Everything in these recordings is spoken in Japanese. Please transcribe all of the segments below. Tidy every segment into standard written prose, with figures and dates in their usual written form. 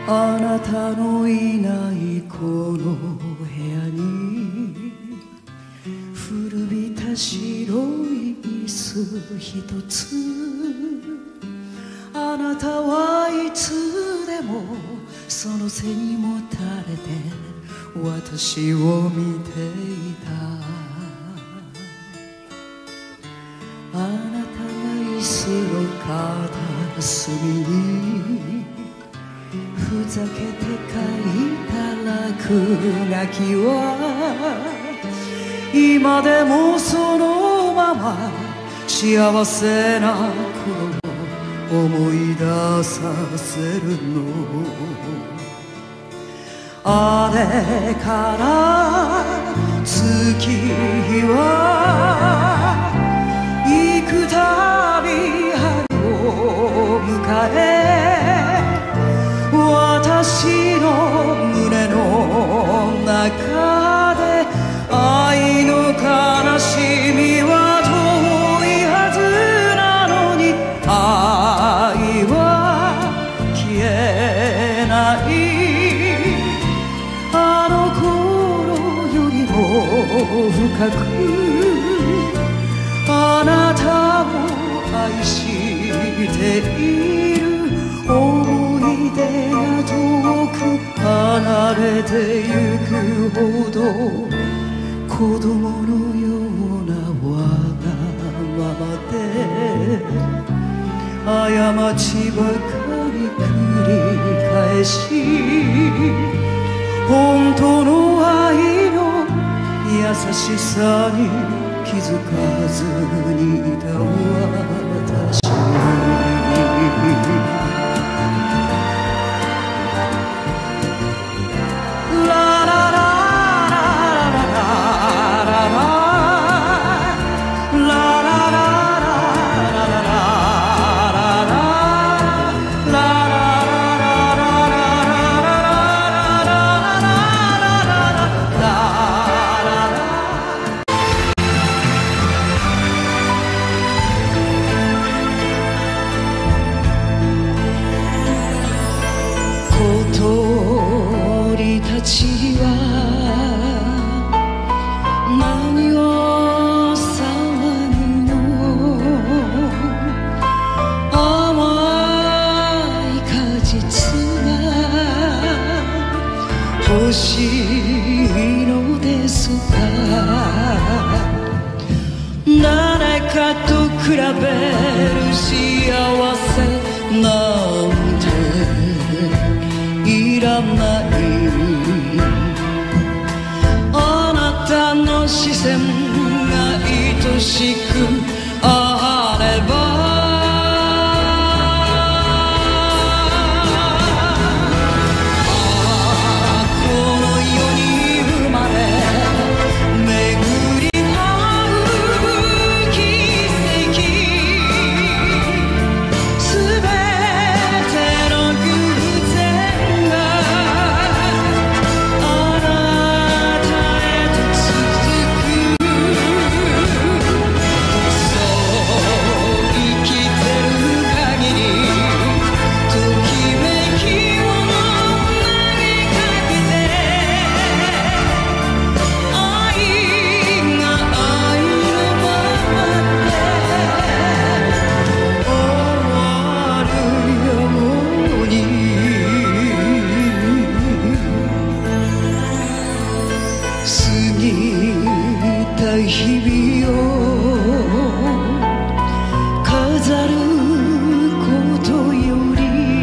あなたのいないこの部屋に古びた白い椅子一つ、あなたはいつでもその背にもたれて私を見ていた。あなたが椅子の片隅にふざけて書いた落書きは今でもそのまま幸せな頃を思い出させるの。あれから月日は幾たび春を迎え、私の胸の中で愛の悲しみは遠いはずなのに、愛は消えない。あの頃よりも深くあなたを愛している。思い出が遠く離れてゆくほど子供のようなわがままで過ちばかり繰り返し、本当の愛の優しさに気づかずにいた私。小鳥たちは何を騒ぐの。甘い果実が欲しいのですか。誰かと比べる幸せなんていらない。あなたの視線が愛しくあれば、この世に生まれ巡り合う奇跡、すべての偶然があなたへと続く。そう生きてる限りときめきを投げかけて、愛が愛のままで終わるように。過ぎた日々を飾ることより、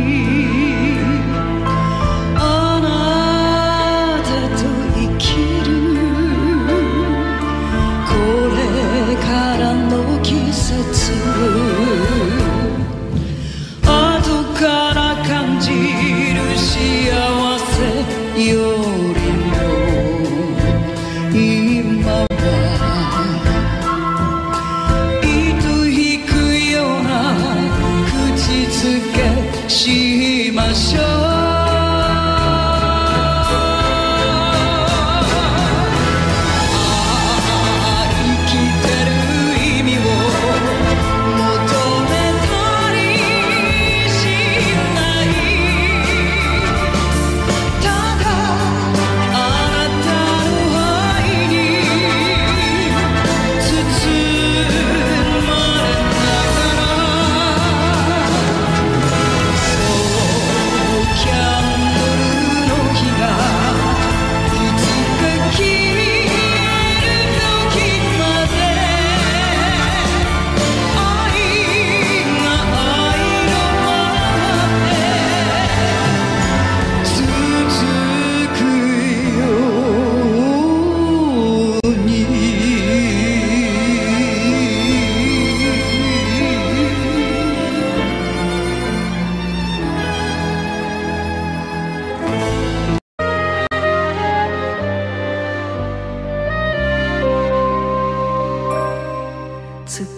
あなたと生きるこれからの季節、後から感じる幸せよりも今は糸引くような口づけしましょう。生きてる意味を求めたりしない。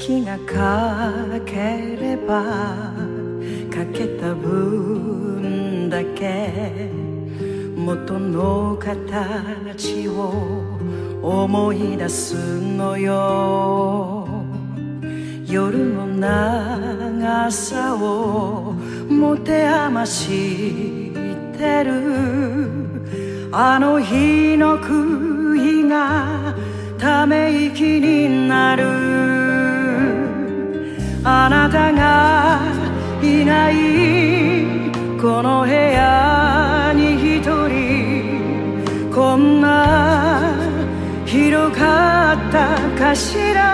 月がかければかけた分だけ元の形を思い出すのよ。夜の長さを持て余してるあの日の悔いがため息になる。あなたがいないこの部屋に一人こんな広かったかしら。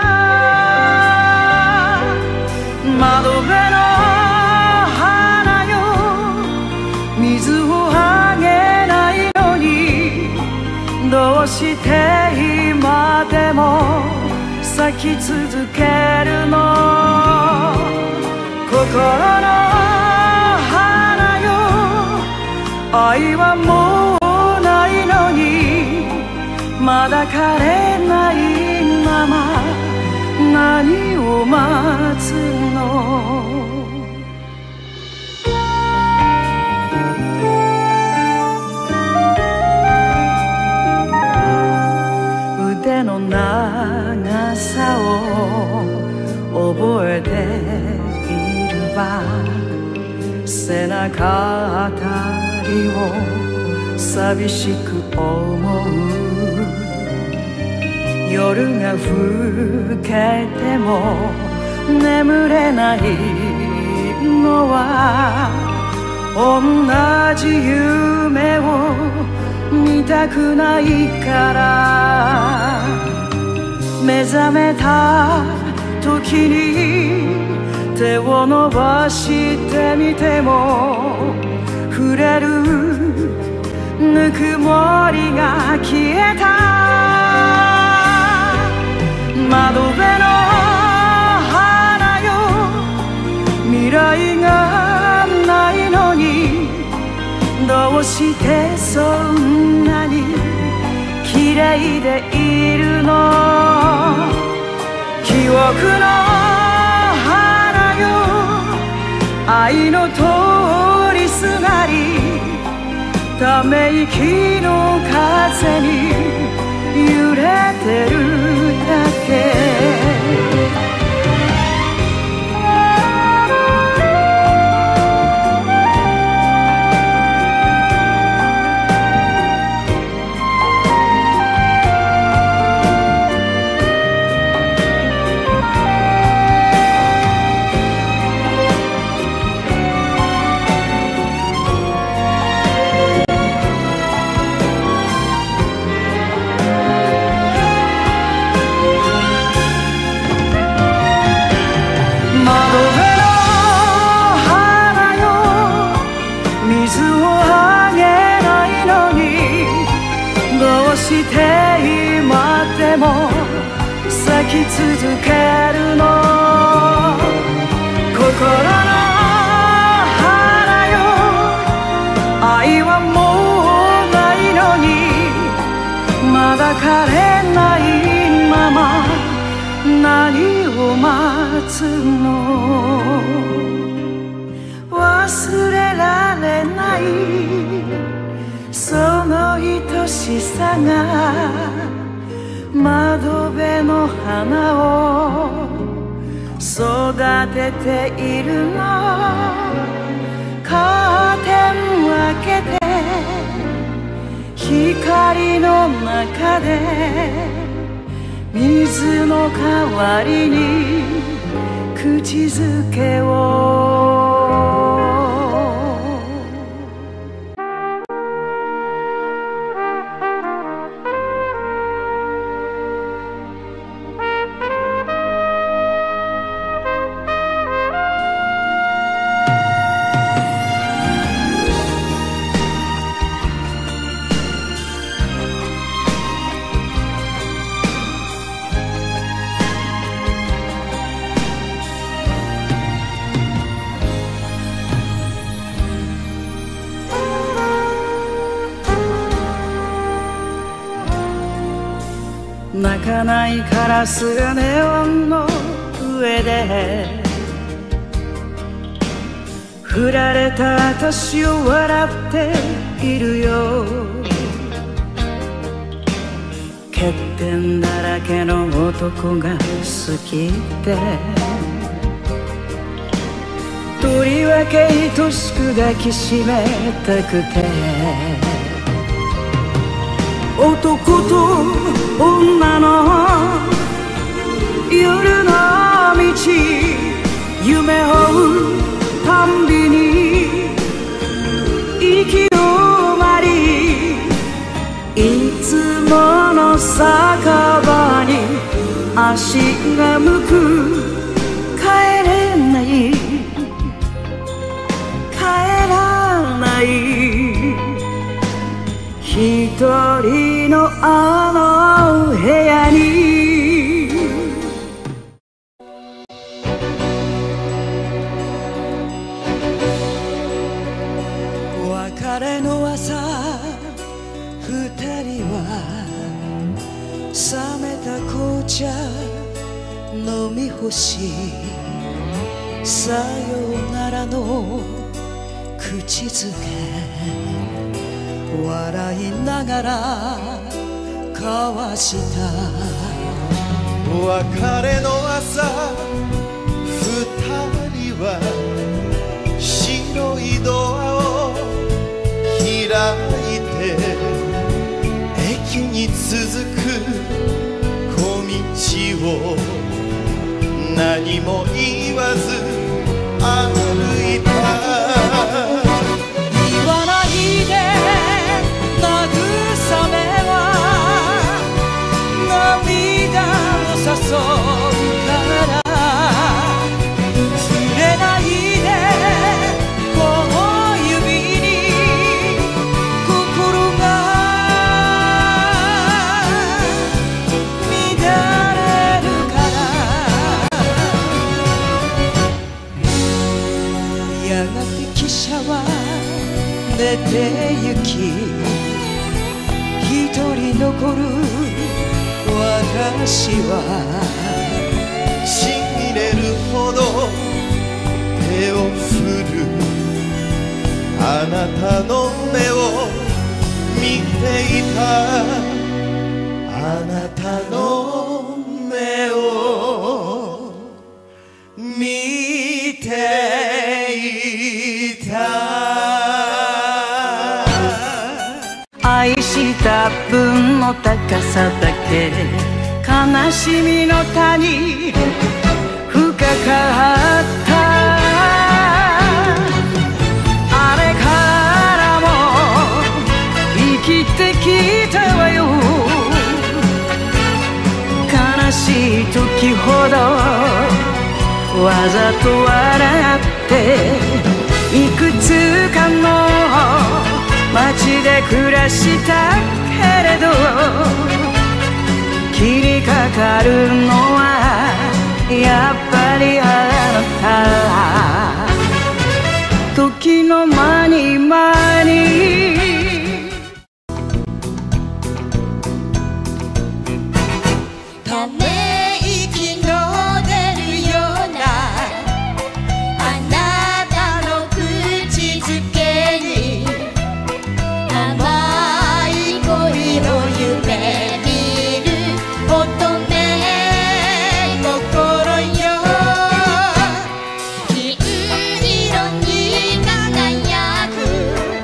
窓辺の花よ水をあげないのにどうして今でも咲き続けるの。心の花よ愛はもうないのにまだ枯れないまま何を待つの。腕の長さを覚えているわ。背中あたりを寂しく思う。夜が更けても眠れないのは同じ夢を見たくないから。目覚めた時に手を伸ばしてみても触れるぬくもりが消えた。窓辺の花よ未来がないのにどうしてそんなに綺麗でいるの。記憶の花よ愛の通りすがりため息の風に揺れてるだけ。今でも咲き続けるの。心の花よ愛はもうないのにまだ枯れないまま何を待つの。忘れられないその愛しさが窓辺の花を育てているの。カーテン開けて光の中で水の代わりに口づけを。泣かないカラスがネオンの上で振られた私を笑っているよ。欠点だらけの男が好きでとりわけ愛しく抱きしめたくて男と女の夜の道夢を追うたんびに行き止まりいつもの酒場に足が向く帰れない帰らない一人のあの部屋に別れの朝二人は冷めた紅茶飲み干しさようならの口づけ笑いながら交わした別れの朝二人は白いドアを開いて駅に続く小道を何も言わず歩いた言わないで慰めは涙を誘うから触れないでこの指に心が乱れるからやがて汽車は出て行き一人残る私はしびれるほど手を振るあなたの目を見ていたあなたの目を見ていた愛した分の高さだけ悲しみの谷深かったあれからも生きてきたわよ悲しい時ほどわざと笑っていくつかの街で暮らしたけれど切りかかるのはやっぱりあなた時の間に間にため息の出るようなあなたの口づけに甘い恋の夢見る乙女心よ金色に輝く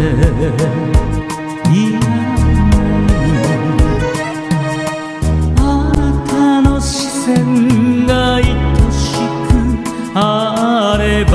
いあなたの視線が愛しくあれば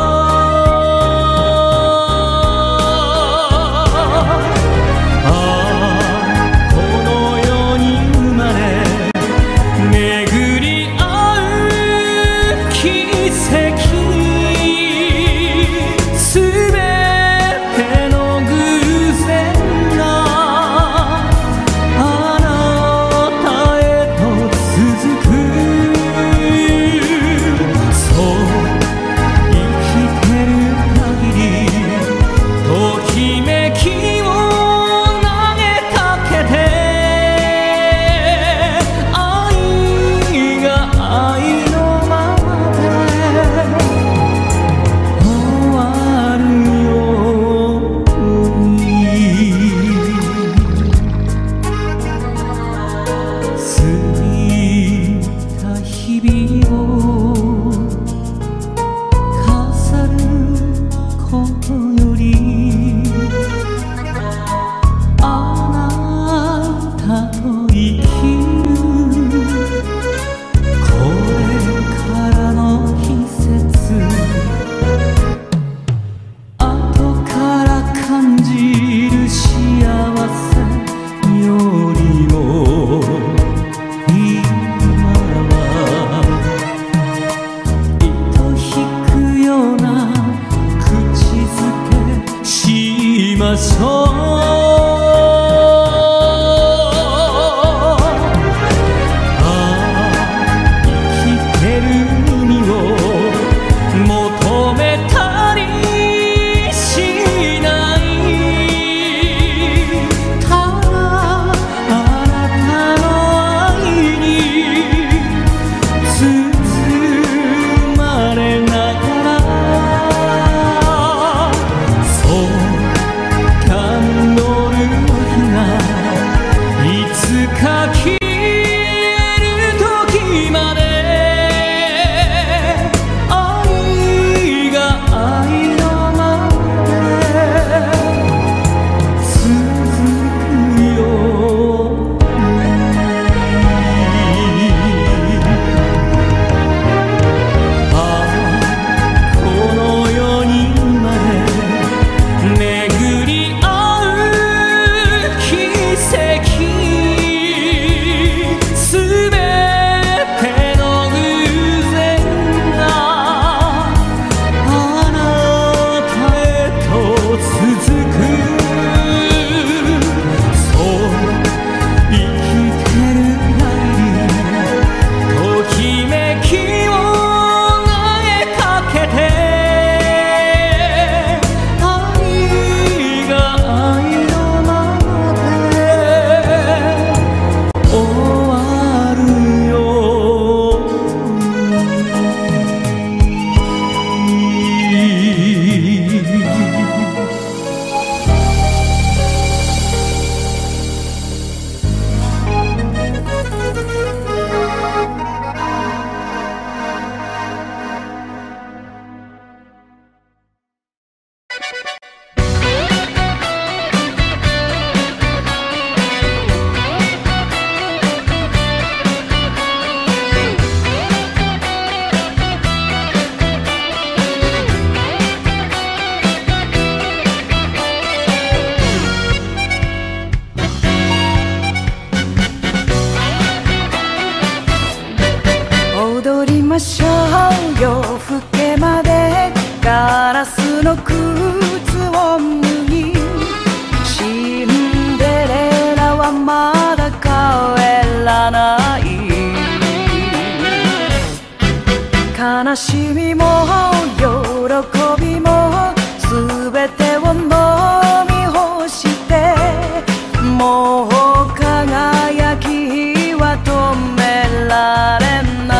悲しみも喜びもすべてを飲み干してもう輝きは止められ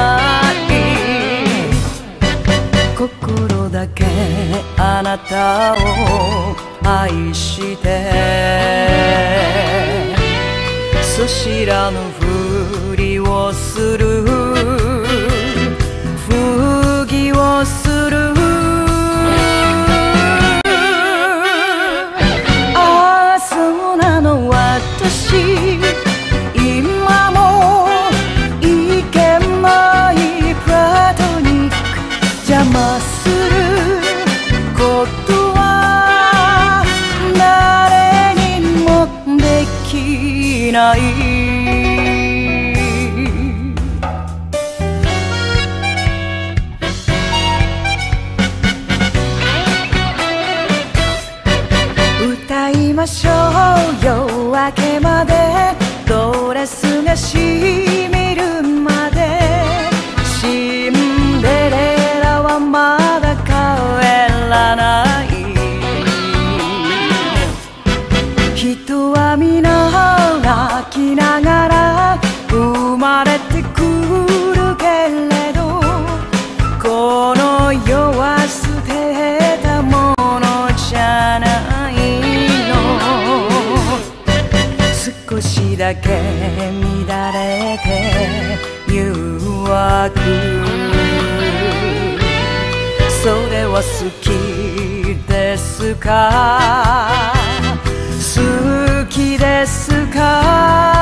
ない心だけあなたを愛して素知らぬふりをする不義をするましょう。夜明けまでドレスがしみるまで。シンデレラはまだ帰らない。人は皆泣きながら生まれてくるけれど、この世は捨てたものじゃないの。少しだけ乱れて誘惑、それは好きですか、好きですか。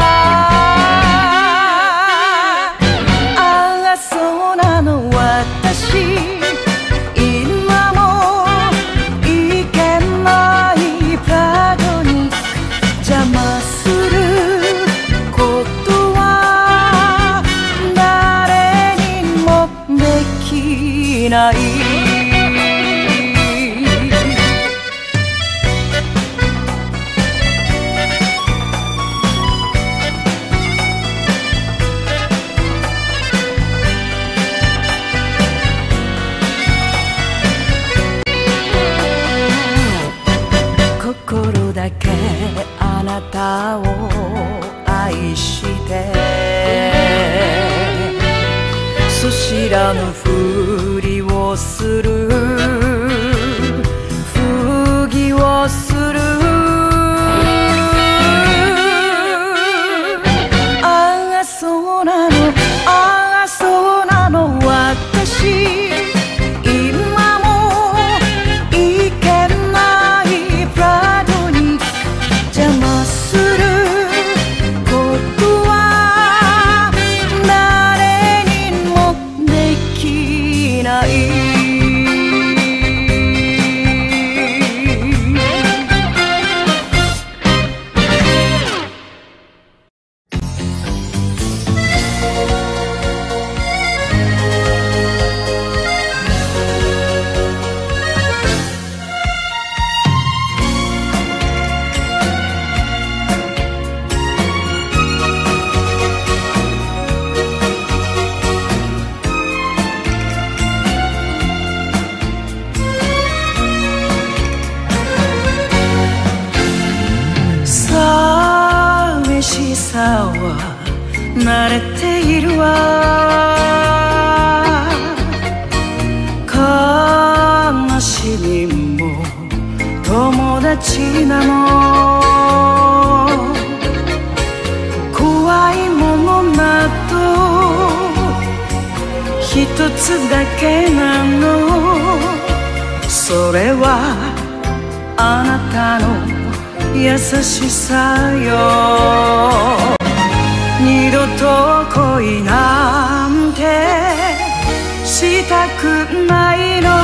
ああそうなの私、今もいけないプラドに邪魔することは誰にもできない。心だけあなたを愛して、そ知らぬふりをする、不義をする。ああそうなの、ああそうなの私、今もいけないプラドに邪魔することは誰にもできない。寂しさは慣れているわ、悲しみも友達なの。怖いものなど一つだけなの。それはあなたの優しさよ。二度と恋なんてしたくないの。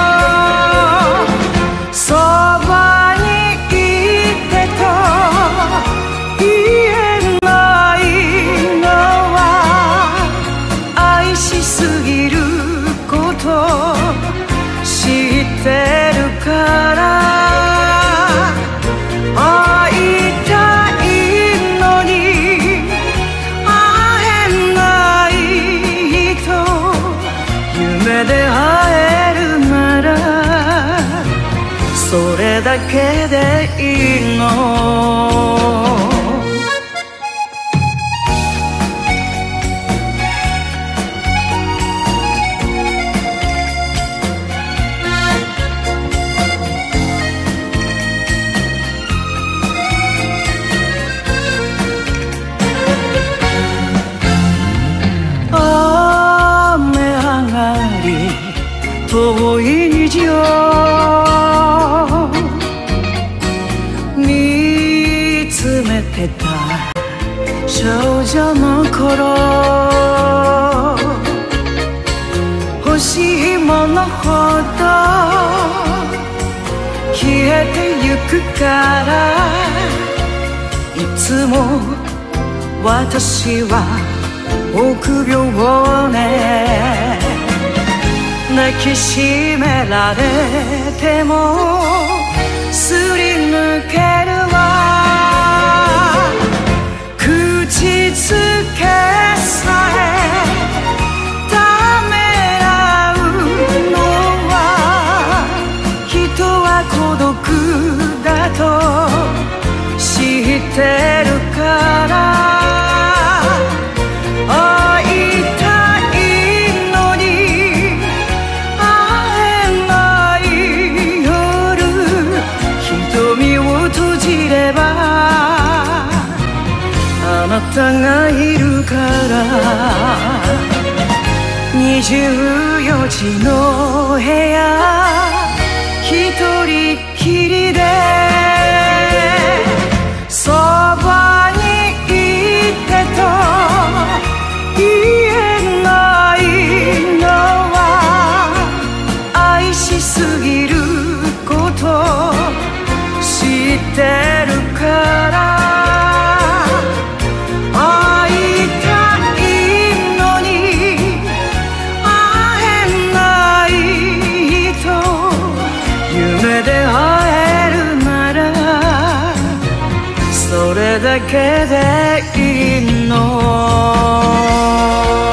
そばにいてと言えないのは愛しすぎること知ってるから。会いたいのに会えないと、夢で会えるならそれだけでいいの。遠い虹を見つめてた少女の頃、欲しいものほど消えてゆくから、いつも私は臆病ね。抱きしめられてもすり抜けるわ口づけさえためらうのは人は孤独だと知ってるから会いたいのに会えない夜瞳を閉じればあなたがいるから24時の部屋一人きりでそばにいてと言えないのは愛しすぎること知ってるから会いたいのに会えないと夢で会えるならそれだけでいいの